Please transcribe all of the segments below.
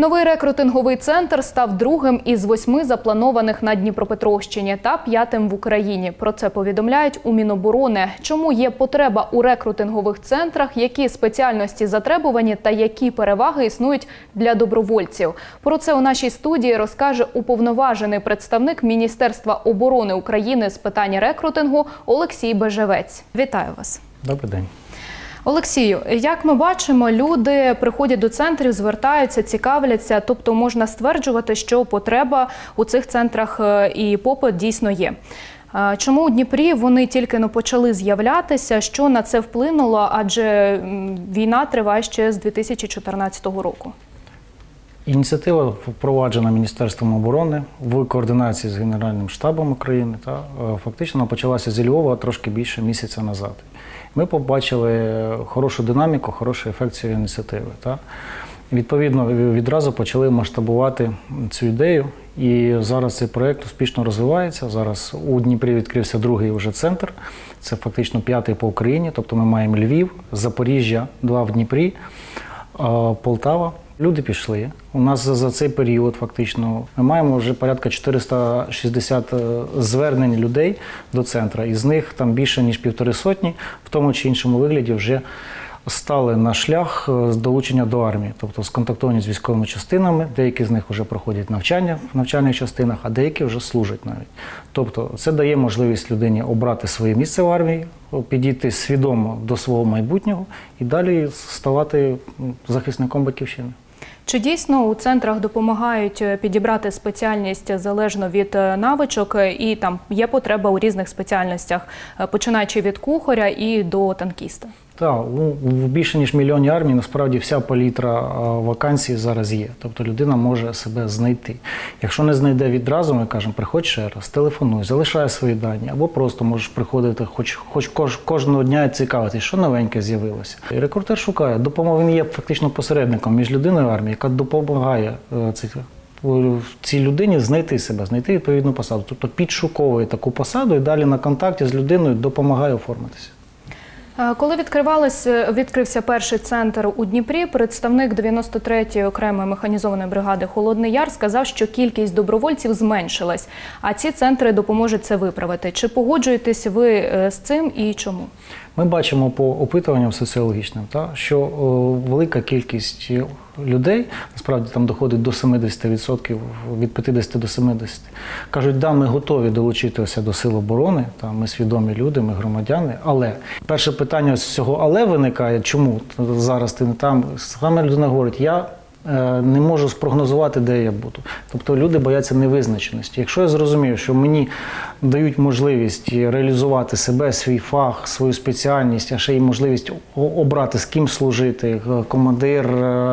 Новий рекрутинговий центр став другим із 8 запланованих на Дніпропетровщині та 5-м в Україні. Про це повідомляють у Міноборони. Чому є потреба у рекрутингових центрах, які спеціальності затребувані та які переваги існують для добровольців. Про це у нашій студії розкаже уповноважений представник Міністерства оборони України з питань рекрутингу Олексій Бежевець. Вітаю вас. Добрий день. Олексію, як ми бачимо, люди приходять до центрів, звертаються, цікавляться, тобто можна стверджувати, що потреба у цих центрах і попит дійсно є. Чому у Дніпрі вони тільки почали з'являтися, що на це вплинуло, адже війна триває ще з 2014 року? Ініціатива впроваджена Міністерством оборони в координації з Генеральним штабом України. Фактично почалася зі Львова трошки більше місяця назад. Ми побачили хорошу динаміку, хороший ефект цієї ініціативи. Відповідно, відразу почали масштабувати цю ідею. І зараз цей проєкт успішно розвивається. Зараз у Дніпрі відкрився другий вже центр. Це фактично 5-й по Україні. Тобто ми маємо Львів, Запоріжжя, 2 в Дніпрі, Полтава. Люди пішли. У нас за цей період фактично ми маємо вже порядка 460 звернень людей до центру. Із них там більше ніж 150 в тому чи іншому вигляді вже стали на шлях з долучення до армії. Тобто сконтактовані з військовими частинами, деякі з них вже проходять навчання в навчальних частинах, а деякі вже служать навіть. Тобто це дає можливість людині обрати своє місце в армії, підійти свідомо до свого майбутнього і далі ставати захисником батьківщини. Чи дійсно у центрах допомагають підібрати спеціальність залежно від навичок і там є потреба у різних спеціальностях, починаючи від кухаря і до танкіста? Так, в більше ніж мільйоні армій насправді вся палітра вакансій зараз є. Тобто людина може себе знайти. Якщо не знайде відразу, ми кажемо, приходь ще раз, телефонуй, залишай свої дані, або просто можеш приходити хоч кожного дня і цікавитись, що новеньке з'явилося. І рекрутер шукає допомогу, він є фактично посередником між людиною і армією, яка допомагає цій людині знайти себе, знайти відповідну посаду. Тобто підшуковує таку посаду і далі на контакті з людиною допомагає оформитися. Коли відкрився перший центр у Дніпрі, представник 93-ї окремої механізованої бригади «Холодний Яр» сказав, що кількість добровольців зменшилась, а ці центри допоможуть це виправити. Чи погоджуєтесь ви з цим і чому? Ми бачимо по опитуванням соціологічним, що велика кількість людей, насправді там доходить до 70%, від 50 до 70%, кажуть, да, ми готові долучитися до Сил оборони, ми свідомі люди, ми громадяни, але перше питання з цього «але» виникає, чому зараз ти не там, саме людина говорить, я не можу спрогнозувати, де я буду. Тобто люди бояться невизначеності. Якщо я зрозумію, що мені дають можливість реалізувати себе, свій фах, свою спеціальність, а ще й можливість обрати, з ким служити, командир,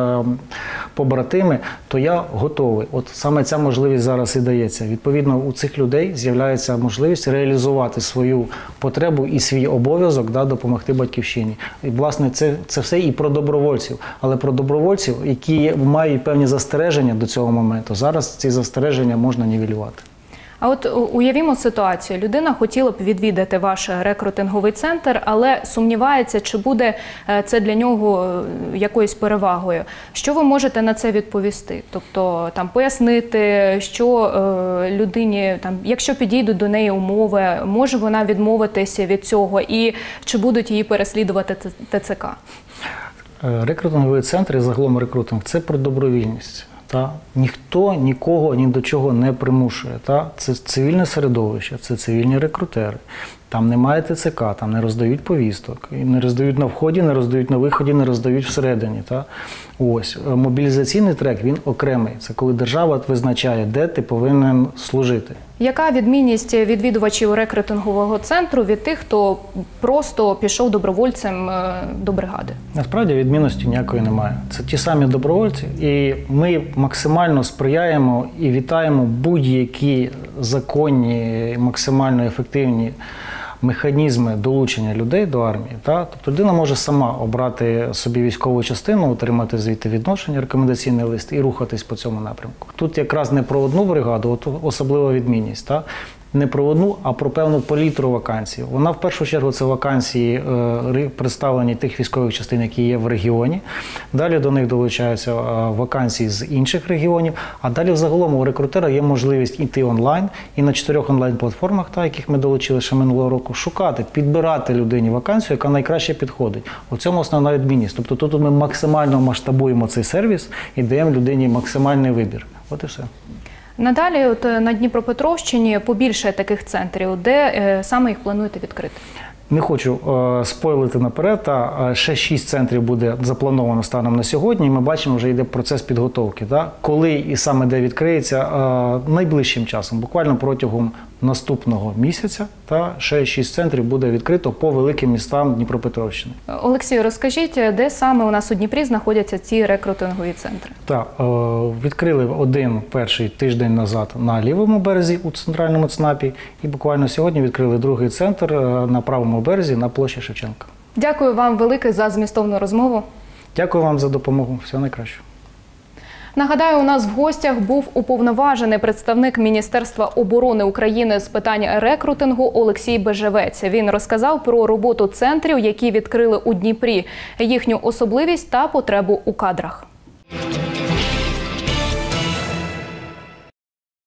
побратими, то я готовий. От саме ця можливість зараз і дається. Відповідно, у цих людей з'являється можливість реалізувати свою потребу і свій обов'язок допомогти батьківщині. І, власне, це все і про добровольців. Але про добровольців, які мають певні застереження до цього моменту. Зараз ці застереження можна нівелювати. А от уявімо ситуацію. Людина хотіла б відвідати ваш рекрутинговий центр, але сумнівається, чи буде це для нього якоюсь перевагою. Що ви можете на це відповісти? Тобто пояснити, що людині, якщо підійдуть до неї умови, може вона відмовитися від цього і чи будуть її переслідувати ТЦК? Рекрутинговий центр і загалом рекрутинг – це про добровільність. Ніхто нікого ні до чого не примушує. Це цивільне середовище, це цивільні рекрутери. Там немає ТЦК, там не роздають повісток, не роздають на вході, не роздають на виході, не роздають всередині. Ось. Мобілізаційний трек, він окремий. Це коли держава визначає, де ти повинен служити. Яка відмінність відвідувачів рекрутингового центру від тих, хто просто пішов добровольцем до бригади? Насправді відмінності ніякої немає. Це ті самі добровольці, і ми максимально сприяємо і вітаємо будь-які законні, максимально ефективні механізми долучення людей до армії. Тобто людина може сама обрати собі військову частину, отримати звідти відношення, рекомендаційний лист і рухатись по цьому напрямку. Тут якраз не про одну бригаду, от особлива відмінність. не про одну, а про певну палітру вакансій. Вона в першу чергу це вакансії представлені тих військових частин, які є в регіоні. Далі до них долучаються вакансії з інших регіонів, а далі взагалом у рекрутера є можливість йти онлайн і на 4 онлайн-платформах, яких ми долучили ще минулого року, шукати, підбирати людині вакансію, яка найкраще підходить. У цьому основна відмінність. Тобто тут ми максимально масштабуємо цей сервіс і даємо людині максимальний вибір. От і все. Надалі на Дніпропетровщині побільше таких центрів, де саме їх плануєте відкрити? Не хочу спойлити наперед, ще 6 центрів буде заплановано станом на сьогодні. Ми бачимо, вже йде процес підготовки. Коли і саме де відкриється, найближчим часом, буквально протягом наступного місяця, ще 6 центрів буде відкрито по великим містам Дніпропетровщини. Олексію, розкажіть, де саме у нас у Дніпрі знаходяться ці рекрутингові центри? Так, відкрили один перший тиждень назад на лівому березі у центральному ЦНАПі і буквально сьогодні відкрили другий центр на правому березі на площі Шевченка. Дякую вам велике за змістовну розмову. Дякую вам за допомогу. Всього найкращого. Нагадаю, у нас в гостях був уповноважений представник Міністерства оборони України з питань рекрутингу Олексій Бежевець. Він розказав про роботу центрів, які відкрили у Дніпрі, їхню особливість та потребу у кадрах.